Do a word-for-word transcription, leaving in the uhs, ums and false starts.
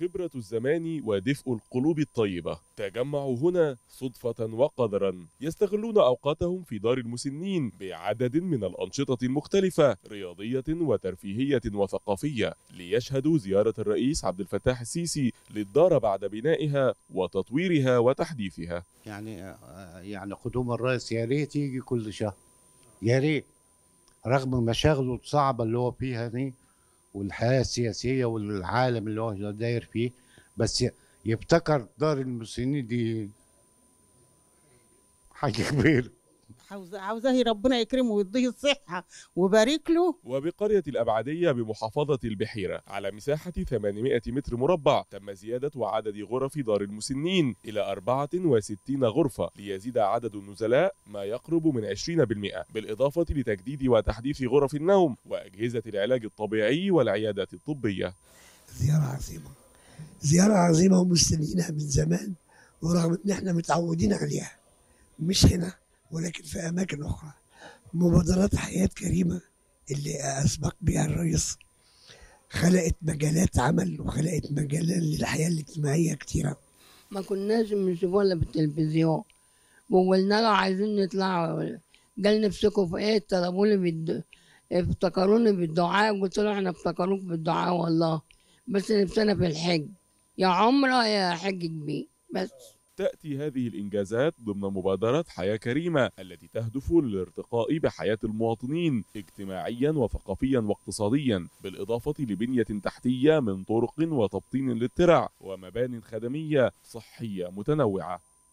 خبرة الزمان ودفء القلوب الطيبة تجمعوا هنا صدفة وقدرا، يستغلون أوقاتهم في دار المسنين بعدد من الأنشطة المختلفة رياضية وترفيهية وثقافية، ليشهدوا زيارة الرئيس عبد الفتاح السيسي للدار بعد بنائها وتطويرها وتحديثها. يعني يعني قدوم الرئيس يا ريت يجي كل شهر، يا ريت، رغم مشاغله الصعبة اللي هو فيها دي والحياة السياسية والعالم اللي هو داير فيه، بس يبتكر دار المسنين دي حاجة كبيرة. عاوزاه عاوزاه ربنا يكرمه ويديه الصحة ويبارك له. وبقرية الأبعدية بمحافظة البحيرة على مساحة ثمانمائة متر مربع تم زيادة عدد غرف دار المسنين إلى أربعة وستين غرفة ليزيد عدد النزلاء ما يقرب من عشرين بالمئة، بالإضافة لتجديد وتحديث غرف النوم وأجهزة العلاج الطبيعي والعيادات الطبية. زيارة عظيمة، زيارة عظيمة ومستنيينها من زمان، ورغم إن إحنا متعودين عليها مش هنا ولكن في أماكن أخرى. مبادرات حياة كريمة اللي أسبق بها الرئيس خلقت مجالات عمل وخلقت مجالات للحياة الاجتماعية كتيرة. ما كناش بنشوفوها إلا بالتلفزيون، وقلنا له عايزين نطلع، قال نفسكم في إيه؟ طلبوني بالد... افتكروني بالدعاء، قلت له إحنا افتكروك بالدعاء والله، بس نفسنا في الحج، يا عمرة يا حج كبير بس. تأتي هذه الإنجازات ضمن مبادرة حياة كريمة التي تهدف للارتقاء بحياة المواطنين اجتماعيا وثقافيا واقتصاديا، بالإضافة لبنية تحتية من طرق وتبطين للترع ومبان خدمية صحية متنوعة.